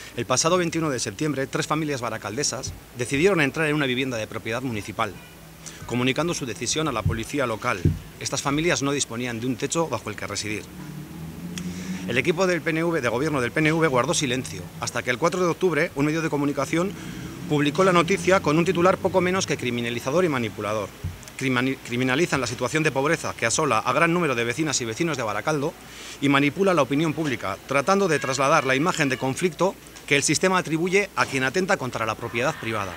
El pasado 21 de septiembre, 3 familias baracaldesas decidieron entrar en una vivienda de propiedad municipal, comunicando su decisión a la policía local. Estas familias no disponían de un techo bajo el que residir. El equipo del PNV, de gobierno del PNV, guardó silencio, hasta que el 4 de octubre un medio de comunicación publicó la noticia con un titular poco menos que criminalizador y manipulador. Criminalizan la situación de pobreza que asola a gran número de vecinas y vecinos de Baracaldo y manipula la opinión pública, tratando de trasladar la imagen de conflicto que el sistema atribuye a quien atenta contra la propiedad privada.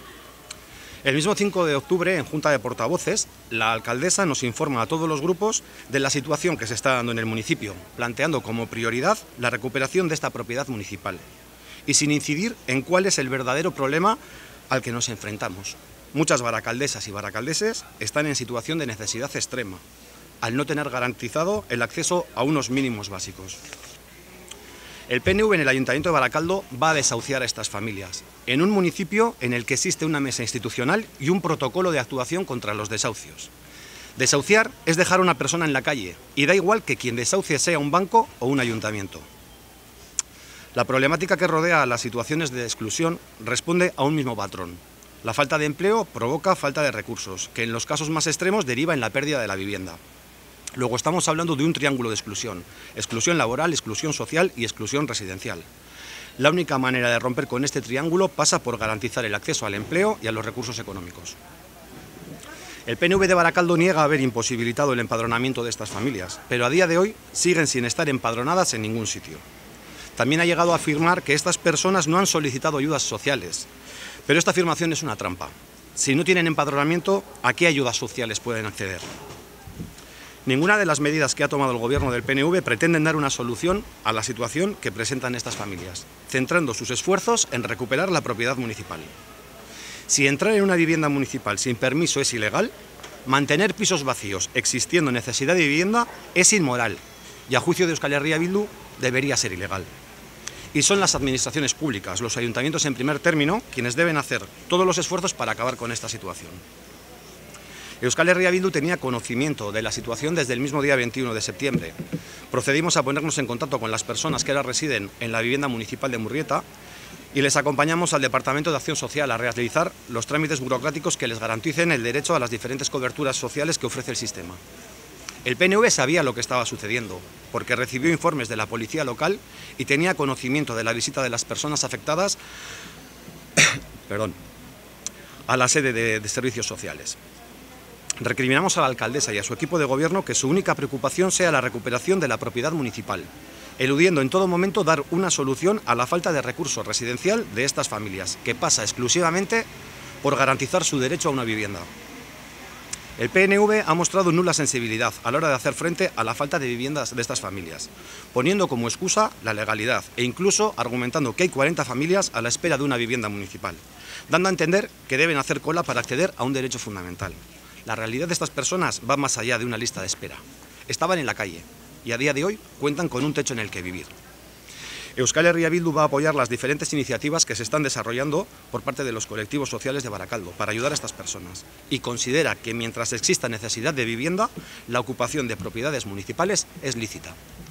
El mismo 5 de octubre, en Junta de Portavoces, la alcaldesa nos informa a todos los grupos de la situación que se está dando en el municipio, planteando como prioridad la recuperación de esta propiedad municipal y sin incidir en cuál es el verdadero problema al que nos enfrentamos. Muchas baracaldesas y baracaldeses están en situación de necesidad extrema, al no tener garantizado el acceso a unos mínimos básicos. El PNV en el Ayuntamiento de Baracaldo va a desahuciar a estas familias, en un municipio en el que existe una mesa institucional y un protocolo de actuación contra los desahucios. Desahuciar es dejar a una persona en la calle, y da igual que quien desahucie sea un banco o un ayuntamiento. La problemática que rodea a las situaciones de exclusión responde a un mismo patrón. La falta de empleo provoca falta de recursos, que en los casos más extremos deriva en la pérdida de la vivienda. Luego estamos hablando de un triángulo de exclusión: exclusión laboral, exclusión social y exclusión residencial. La única manera de romper con este triángulo pasa por garantizar el acceso al empleo y a los recursos económicos. El PNV de Baracaldo niega haber imposibilitado el empadronamiento de estas familias, pero a día de hoy siguen sin estar empadronadas en ningún sitio. También ha llegado a afirmar que estas personas no han solicitado ayudas sociales, pero esta afirmación es una trampa. Si no tienen empadronamiento, ¿a qué ayudas sociales pueden acceder? Ninguna de las medidas que ha tomado el gobierno del PNV pretenden dar una solución a la situación que presentan estas familias, centrando sus esfuerzos en recuperar la propiedad municipal. Si entrar en una vivienda municipal sin permiso es ilegal, mantener pisos vacíos existiendo necesidad de vivienda es inmoral y, a juicio de Euskal Herria Bildu, debería ser ilegal. Y son las administraciones públicas, los ayuntamientos en primer término, quienes deben hacer todos los esfuerzos para acabar con esta situación. Euskal Herria Bildu tenía conocimiento de la situación desde el mismo día 21 de septiembre. Procedimos a ponernos en contacto con las personas que ahora residen en la vivienda municipal de Murrieta y les acompañamos al Departamento de Acción Social a realizar los trámites burocráticos que les garanticen el derecho a las diferentes coberturas sociales que ofrece el sistema. El PNV sabía lo que estaba sucediendo, porque recibió informes de la policía local y tenía conocimiento de la visita de las personas afectadas a la sede de servicios sociales. Recriminamos a la alcaldesa y a su equipo de gobierno que su única preocupación sea la recuperación de la propiedad municipal, eludiendo en todo momento dar una solución a la falta de recurso residencial de estas familias, que pasa exclusivamente por garantizar su derecho a una vivienda. El PNV ha mostrado nula sensibilidad a la hora de hacer frente a la falta de viviendas de estas familias, poniendo como excusa la legalidad e incluso argumentando que hay 40 familias a la espera de una vivienda municipal, dando a entender que deben hacer cola para acceder a un derecho fundamental. La realidad de estas personas va más allá de una lista de espera. Estaban en la calle y a día de hoy cuentan con un techo en el que vivir. Euskal Herria Bildu va a apoyar las diferentes iniciativas que se están desarrollando por parte de los colectivos sociales de Baracaldo para ayudar a estas personas y considera que mientras exista necesidad de vivienda, la ocupación de propiedades municipales es lícita.